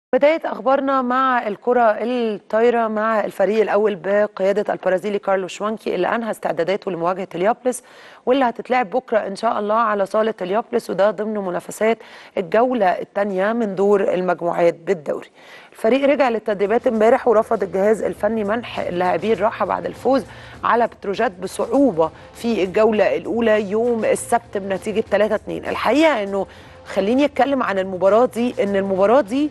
بداية أخبارنا مع الكرة الطايرة مع الفريق الأول بقيادة البرازيلي كارلوس شوانكي اللي أنهى استعداداته لمواجهة اليابلس واللي هتتلعب بكرة إن شاء الله على صالة اليابلس، وده ضمن منافسات الجولة الثانية من دور المجموعات بالدوري. الفريق رجع للتدريبات امبارح ورفض الجهاز الفني منح اللاعبين راحة بعد الفوز على بتروجيت بصعوبة في الجولة الأولى يوم السبت بنتيجة 3-2. الحقيقة إنه خليني أتكلم عن المباراة دي، إن المباراة دي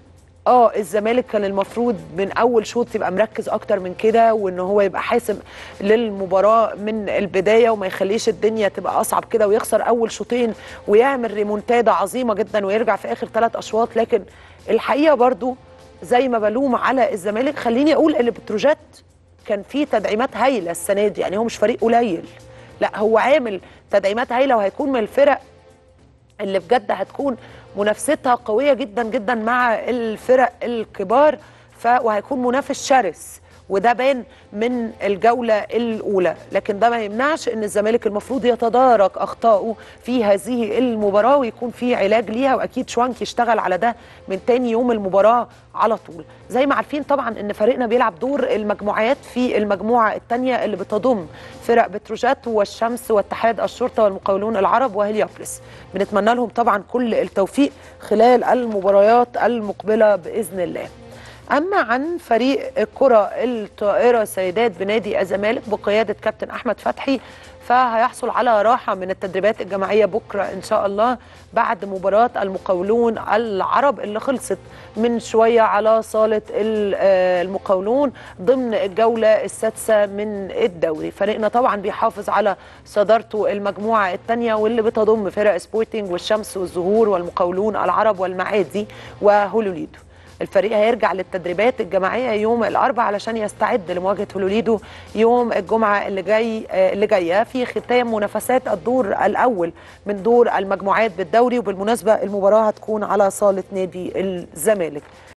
الزمالك كان المفروض من اول شوط يبقى مركز اكتر من كده، وان هو يبقى حاسم للمباراه من البدايه وما يخليش الدنيا تبقى اصعب كده ويخسر اول شوطين ويعمل ريمونتادا عظيمه جدا ويرجع في اخر 3 اشواط. لكن الحقيقه برضو زي ما بلوم على الزمالك، خليني اقول ان بتروجيت كان فيه تدعيمات هايله السنه دي، يعني هو مش فريق قليل، لا هو عامل تدعيمات هايله وهيكون من الفرق اللي بجد هتكون منافستها قوية جدا جدا مع الفرق الكبار، وهيكون منافس شرس، وده بان من الجولة الأولى. لكن ده ما يمنعش أن الزمالك المفروض يتدارك أخطائه في هذه المباراة ويكون في علاج ليها، وأكيد شوانكي اشتغل على ده من تاني يوم المباراة على طول. زي ما عارفين طبعا أن فريقنا بيلعب دور المجموعات في المجموعة الثانية اللي بتضم فرق بتروجيت والشمس واتحاد الشرطة والمقاولون العرب وهليوبلس. بنتمنى لهم طبعا كل التوفيق خلال المباريات المقبلة بإذن الله. أما عن فريق الكرة الطائرة سيدات بنادي الزمالك بقيادة كابتن أحمد فتحي، فهيحصل على راحة من التدريبات الجماعية بكرة إن شاء الله بعد مباراة المقاولون العرب اللي خلصت من شوية على صالة المقاولون ضمن الجولة السادسة من الدوري. فريقنا طبعا بيحافظ على صدارته المجموعة الثانية واللي بتضم فرق سبورتنج والشمس والزهور والمقاولون العرب والمعادي وهولوليدو. الفريق هيرجع للتدريبات الجماعيه يوم الاربعاء علشان يستعد لمواجهه هولوليدو يوم الجمعه اللي جايه في ختام منافسات الدور الاول من دور المجموعات بالدوري. وبالمناسبه المباراه هتكون على صاله نادي الزمالك.